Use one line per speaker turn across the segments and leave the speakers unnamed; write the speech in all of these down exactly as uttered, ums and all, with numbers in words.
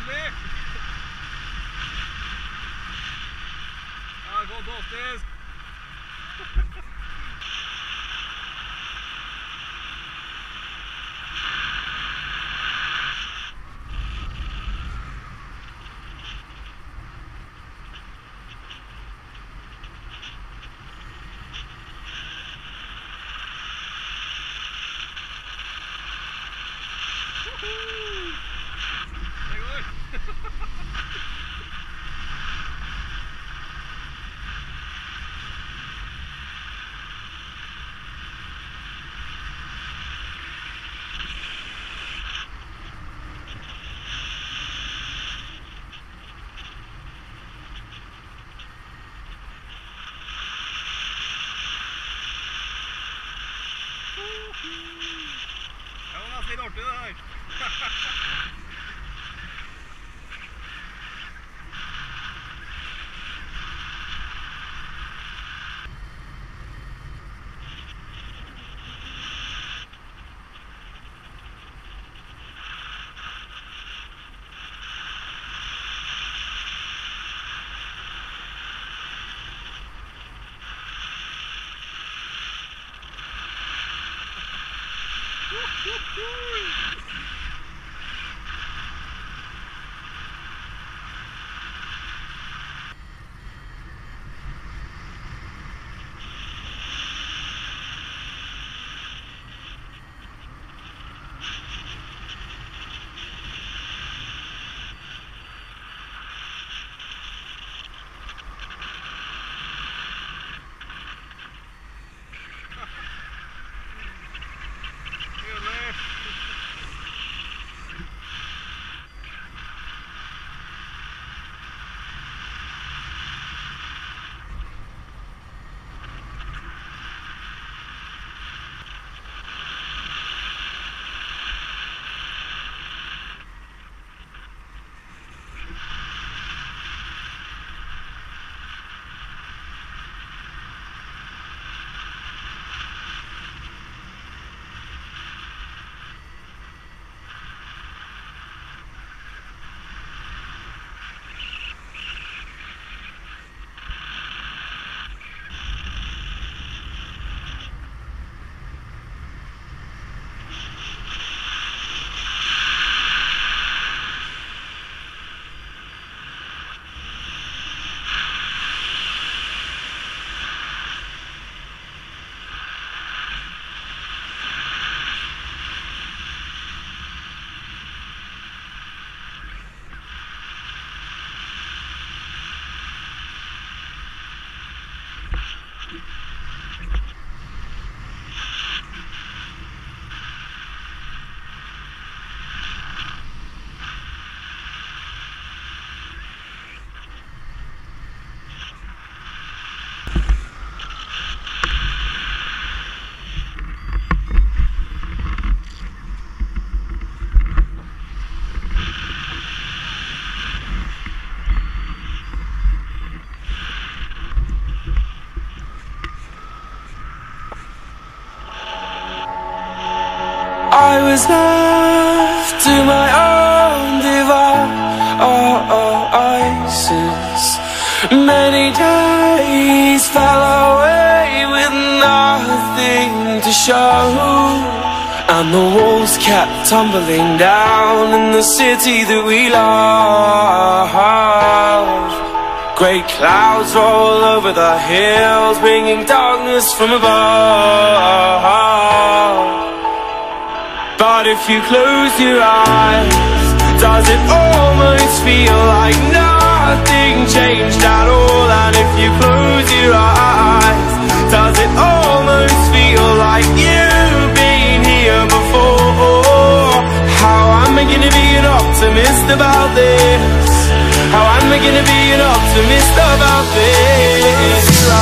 Nydelig! Ja, godt åstis! Det går! Det var nesten litt artig det her.
I was left to my own devices. Many days fell away with nothing to show, and the walls kept tumbling down in the city that we love. Great clouds roll over the hills, bringing darkness from above. But if you close your eyes, does it almost feel like nothing changed at all? And if you close your eyes, does it almost feel like you've been here before? How am I gonna be an optimist about this? How am I gonna be an optimist about this?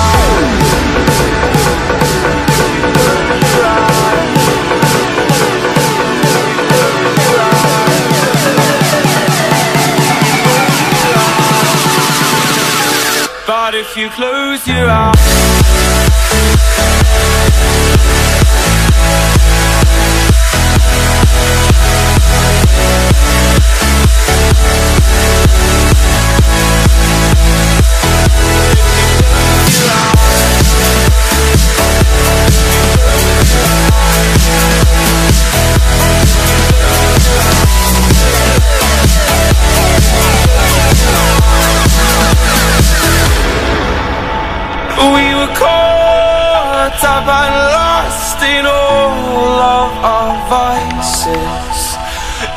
But if you close your eyes,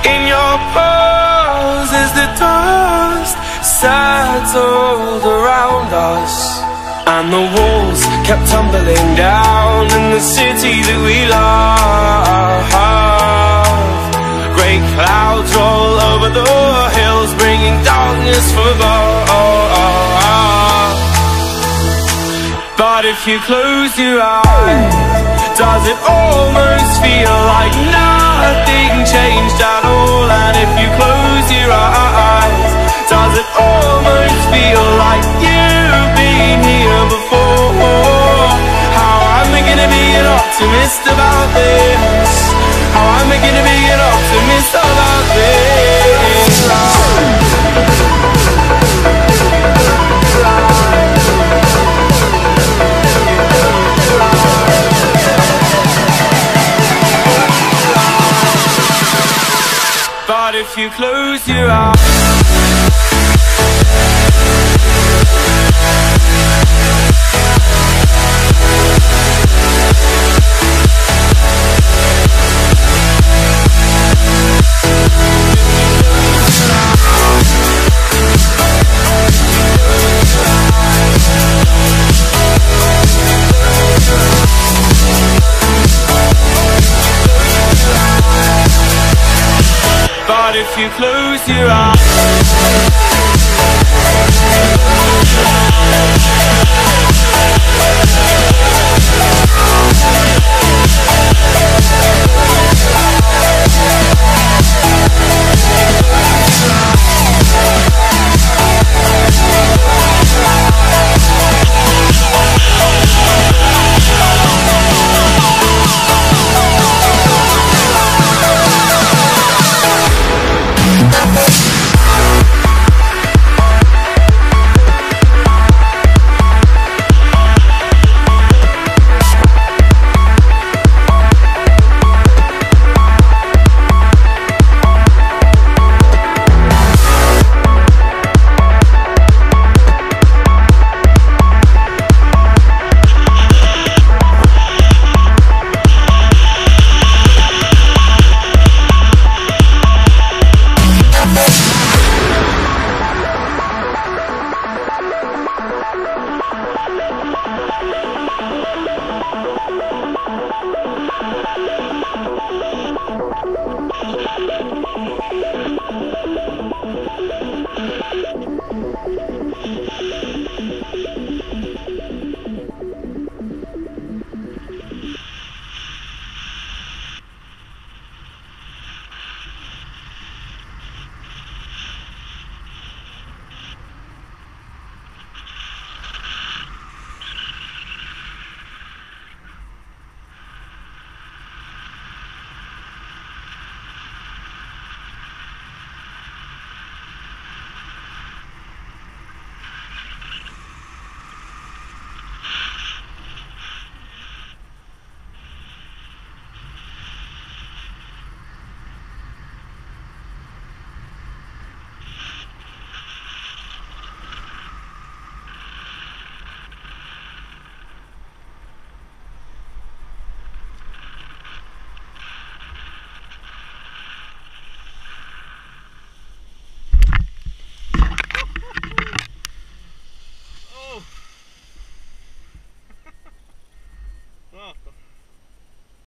In your pose as the dust settled around us, and the walls kept tumbling down in the city that we love. Great clouds roll over the hills, bringing darkness from above. But if you close your eyes, does it almost feel like nothing changed at all? And if you close your eyes, does it almost feel like you've been here before? How am I gonna be an optimist about this? How am I gonna be an optimist about this? But if you close your eyes, but if you close your eyes,